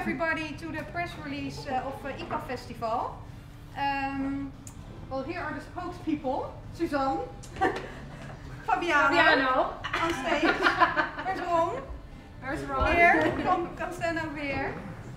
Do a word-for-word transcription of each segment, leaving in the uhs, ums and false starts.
everybody to the press release uh, of uh, I C A Festival. Um, well, here are the spokespeople. Suzanne, Fabiano, Fabiano on stage. Where's Ron? Where's Ron? Here, come, come stand over here.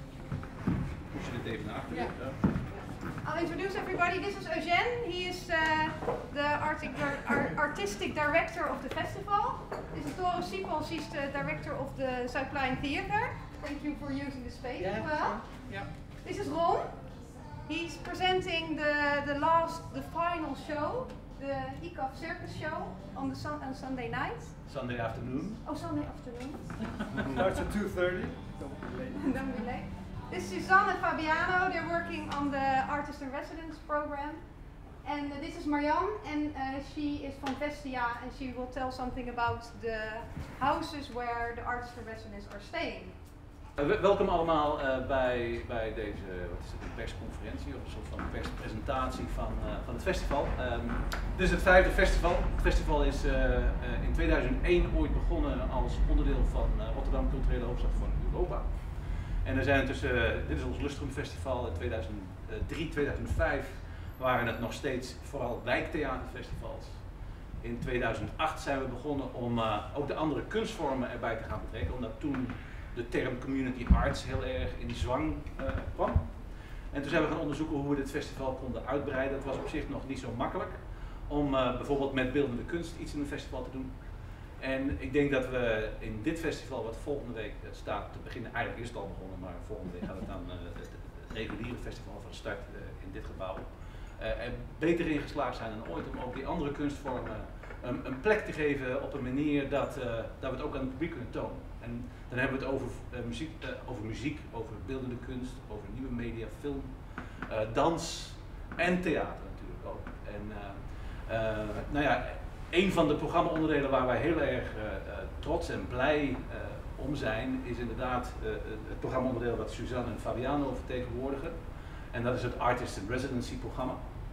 Push je dit even naar achteren. Yeah. Ja. I'll introduce everybody. This is Eugène. He is uh, the artic ar artistic director of the festival. This is Doris Siepel. She's the director of the Zuidplein Theater. Thank you for using the space Yeah, as well. sure. Yeah. This is Ron. He's presenting the, the last, the final show, the I C A Circus show on the sun, on Sunday night. Sunday afternoon. Oh, Sunday afternoon. Starts at two thirty. Don't be late. Don't be late. This is Suzanne and Fabiano. They're working on the Artist in Residence program. And uh, this is Marianne, and uh, she is from Vestia, and she will tell something about the houses where the Artists in Residence are staying. Uh, welkom allemaal uh, bij, bij deze wat is het, een persconferentie of een soort van perspresentatie van, uh, van het festival. Um, dit is het vijfde festival. Het festival is uh, uh, in tweeduizend één ooit begonnen als onderdeel van uh, Rotterdam Culturele Hoofdstad van Europa. En er zijn tussen, uh, dit is ons Lustrum Festival, in tweeduizend drie, tweeduizend vijf waren het nog steeds vooral wijktheaterfestivals. In tweeduizend acht zijn we begonnen om uh, ook de andere kunstvormen erbij te gaan betrekken, omdat toen de term community arts heel erg in zwang uh, kwam. En toen zijn we gaan onderzoeken hoe we dit festival konden uitbreiden. Het was op zich nog niet zo makkelijk om uh, bijvoorbeeld met beeldende kunst iets in een festival te doen. En ik denk dat we in dit festival, wat volgende week staat te beginnen, eigenlijk is het al begonnen, maar volgende week gaat het dan uh, het, het reguliere festival van start uh, in dit gebouw. Uh, er beter in geslaagd zijn dan ooit om ook die andere kunstvormen um, een plek te geven op een manier dat, uh, dat we het ook aan het publiek kunnen tonen. En dan hebben we het over, uh, muziek, uh, over muziek, over beeldende kunst, over nieuwe media, film, uh, dans en theater natuurlijk ook. En uh, uh, nou ja, een van de programma-onderdelen waar wij heel erg uh, uh, trots en blij uh, om zijn, is inderdaad uh, het programma-onderdeel wat Suzanne en Fabiano vertegenwoordigen. En dat is het Artist in Residency programma.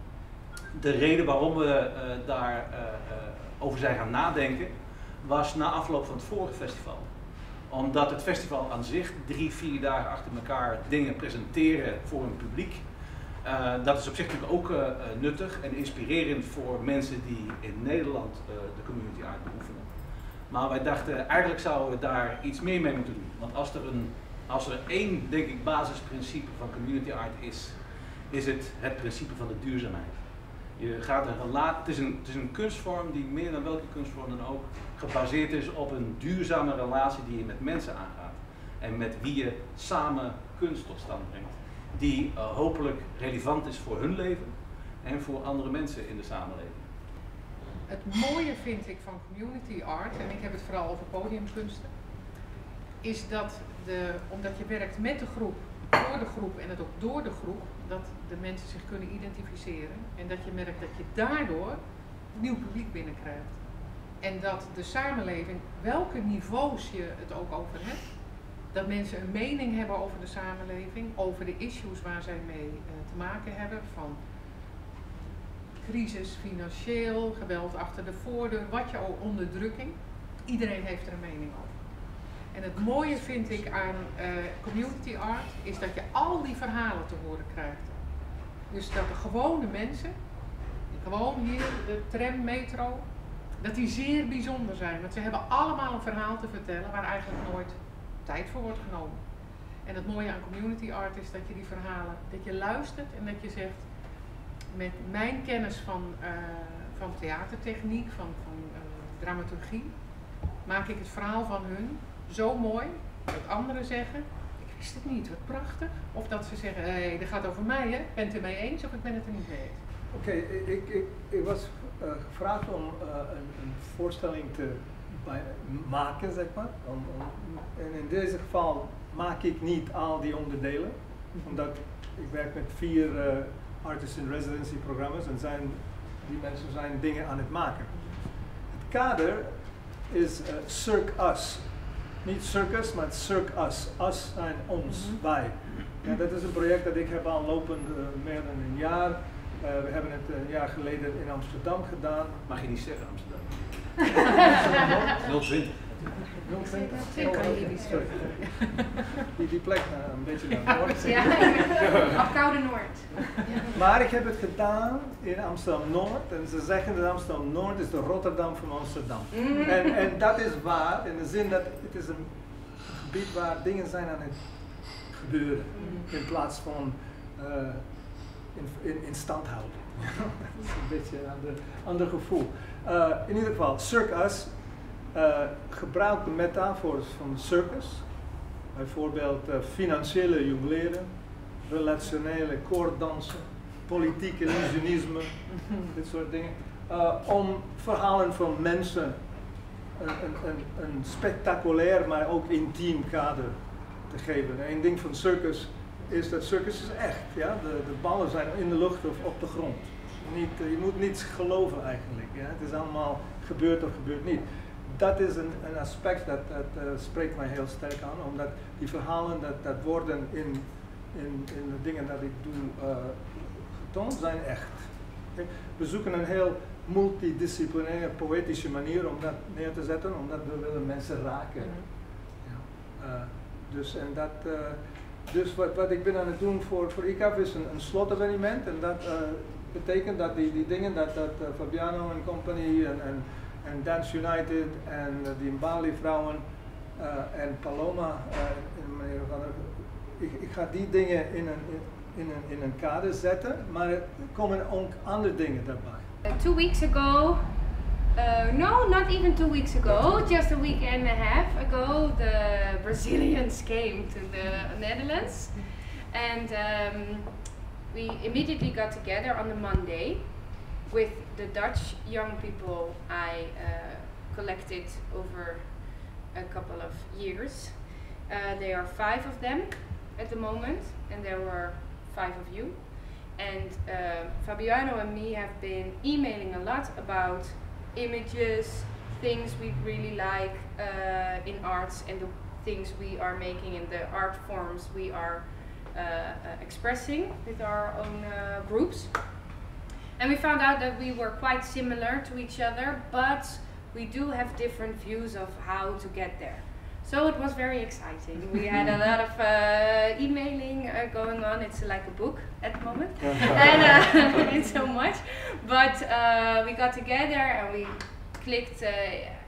De reden waarom we uh, daar uh, uh, over zijn gaan nadenken, was na afloop van het vorige festival. Omdat het festival aan zich drie, vier dagen achter elkaar dingen presenteren voor een publiek. Uh, dat is op zich natuurlijk ook uh, nuttig en inspirerend voor mensen die in Nederland uh, de community art beoefenen. Maar wij dachten, eigenlijk zouden we daar iets meer mee moeten doen. Want als er, een, als er één, denk ik, basisprincipe van community art is, is het het principe van de duurzaamheid. Je gaat een relatie, het, is een, het is een kunstvorm die meer dan welke kunstvorm dan ook gebaseerd is op een duurzame relatie die je met mensen aangaat. En met wie je samen kunst tot stand brengt. Die uh, hopelijk relevant is voor hun leven en voor andere mensen in de samenleving. Het mooie vind ik van community art, en ik heb het vooral over podiumkunsten, is dat de, omdat je werkt met de groep, voor de groep en het ook door de groep, dat de mensen zich kunnen identificeren en dat je merkt dat je daardoor nieuw publiek binnenkrijgt. En dat de samenleving, welke niveaus je het ook over hebt, dat mensen een mening hebben over de samenleving, over de issues waar zij mee uh, te maken hebben, van crisis, financieel, geweld achter de voordeur, wat je ook, onderdrukking. Iedereen heeft er een mening over. En het mooie vind ik aan uh, community art, is dat je al die verhalen te horen krijgt. Dus dat de gewone mensen, gewoon hier, de tram, metro, dat die zeer bijzonder zijn. Want ze hebben allemaal een verhaal te vertellen waar eigenlijk nooit tijd voor wordt genomen. En het mooie aan community art is dat je die verhalen, dat je luistert en dat je zegt, met mijn kennis van, uh, van theatertechniek, van, van uh, dramaturgie, maak ik het verhaal van hun zo mooi dat anderen zeggen, ik wist het niet, wat prachtig. Of dat ze zeggen, hé, hey, dat gaat over mij, hè? Ik ben het ermee eens of ik ben het er niet mee eens. Oké, okay, ik, ik, ik was uh, gevraagd om uh, een, een voorstelling te bij, maken, zeg maar. Om, om, en in deze geval maak ik niet al die onderdelen, omdat ik werk met vier uh, Artists in Residency programma's en zijn, die mensen zijn dingen aan het maken. Het kader is uh, Cirque Us. Niet circus, maar Cirque Us. Us zijn ons, mm-hmm. wij. Ja, dat is een project dat ik heb al lopend uh, meer dan een jaar. Uh, we hebben het een jaar geleden in Amsterdam gedaan. Mag je niet zeggen Amsterdam? nul twintig. nul twintig? Ik kan hier niet Sorry. Die, die plek uh, een beetje naar noord. Ja, af Koude Noord. Maar ik heb het gedaan in Amsterdam-Noord en ze zeggen dat Amsterdam-Noord is de Rotterdam van Amsterdam. Mm. En, en dat is waar, in de zin dat het is een gebied waar dingen zijn aan het gebeuren, Mm. in plaats van uh, in, in, in stand houden. Dat is een beetje een ander, ander gevoel. Uh, in ieder geval, Circus uh, gebruikt de metafoors van de circus. Bijvoorbeeld uh, financiële jongleren, relationele koorddansen, politiek illusionisme, dit soort dingen. Uh, om verhalen van mensen een, een, een, een spectaculair, maar ook intiem kader te geven. Eén ding van circus is dat circus is echt. Ja? De, de ballen zijn in de lucht of op de grond. Niet, uh, je moet niets geloven eigenlijk. Ja? Het is allemaal gebeurd of gebeurt niet. Dat is een, een aspect dat, dat uh, spreekt mij heel sterk aan, omdat die verhalen, dat, dat worden in, in, in de dingen dat ik doe uh, getoond, zijn echt. Okay? We zoeken een heel multidisciplinaire, poëtische manier om dat neer te zetten, omdat we willen mensen raken. Ja. Uh, dus en dat, uh, dus wat, wat ik ben aan het doen voor, voor I C A F is een, een slotevenement en dat uh, betekent dat die, die dingen dat, dat uh, Fabiano en company en, en en Dance United en uh, die Bali vrouwen uh, en Paloma, uh, in meneer Van der, ik, ik ga die dingen in een, in, in, een, in een kader zetten, maar er komen ook andere dingen daarbij. Uh, two weeks ago, uh, no, not even two weeks ago, just a week and a half ago, the Brazilians came to the Netherlands, and um, we immediately got together on the Monday with the Dutch young people I uh, collected over a couple of years. Uh, there are five of them at the moment, and there were five of you. And uh, Fabiano and me have been emailing a lot about images, things we really like uh, in arts, and the things we are making in the art forms we are uh, uh, expressing with our own uh, groups. And we found out that we were quite similar to each other, but we do have different views of how to get there. So it was very exciting. We had a lot of uh, emailing uh, going on. It's like a book at the moment, and uh, it's so much. But uh, we got together and we clicked uh,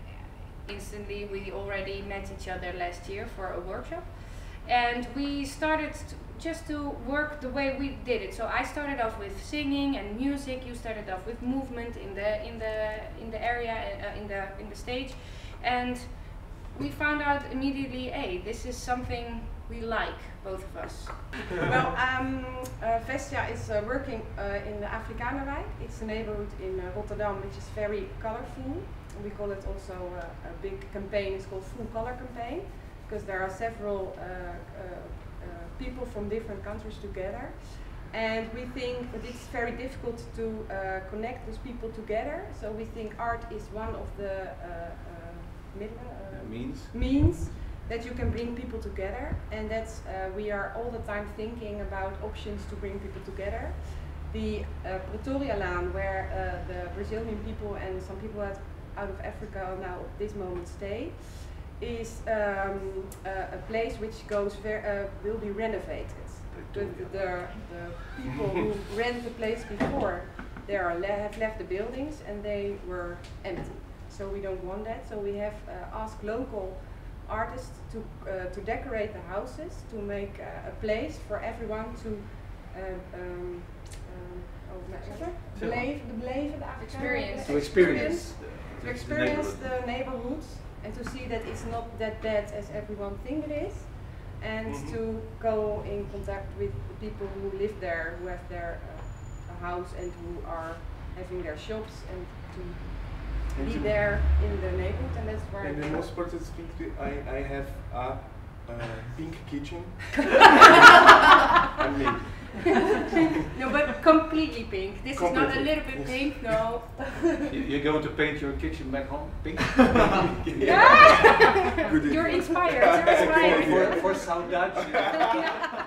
instantly. We already met each other last year for a workshop, and we started to just to work the way we did it. So I started off with singing and music. You started off with movement in the in the in the area uh, in the in the stage, and we found out immediately, hey, this is something we like, both of us. Well, um, uh, Vestia is uh, working uh, in the Afrikanerwijk. It's a neighborhood in uh, Rotterdam which is very colorful. We call it also uh, a big campaign. It's called Full Color Campaign, because there are several uh, uh, uh, people from different countries together. And we think that it's very difficult to uh, connect those people together. So we think art is one of the uh, uh, middelen, uh, means. means that you can bring people together, and that's uh, we are all the time thinking about options to bring people together. The uh, Pretoria-laan, where uh, the Brazilian people and some people out, out of Africa now at this moment stay, is um, uh, a place which goes ver uh, will be renovated. The, the, the people who rent the place before, they are le have left the buildings and they were empty. So we don't want that. So we have uh, asked local artists to uh, to decorate the houses, to make uh, a place for everyone to uh, um, um, oh, beleven, de beleven, de Experience. To experience. to experience the neighborhoods and to see that it's not that bad as everyone thinks it is, and Mm-hmm. to go in contact with the people who live there, who have their uh, a house and who are having their shops, and to be there in the neighborhood, and that's where And I the go. most important thing, I, I have a uh, pink kitchen. And me. No, but completely pink. This is not a Completely, little bit yes. pink, no. You- You're going to paint your kitchen back home pink? Good You're idea. inspired, you're inspired. for, for, for South Dutch.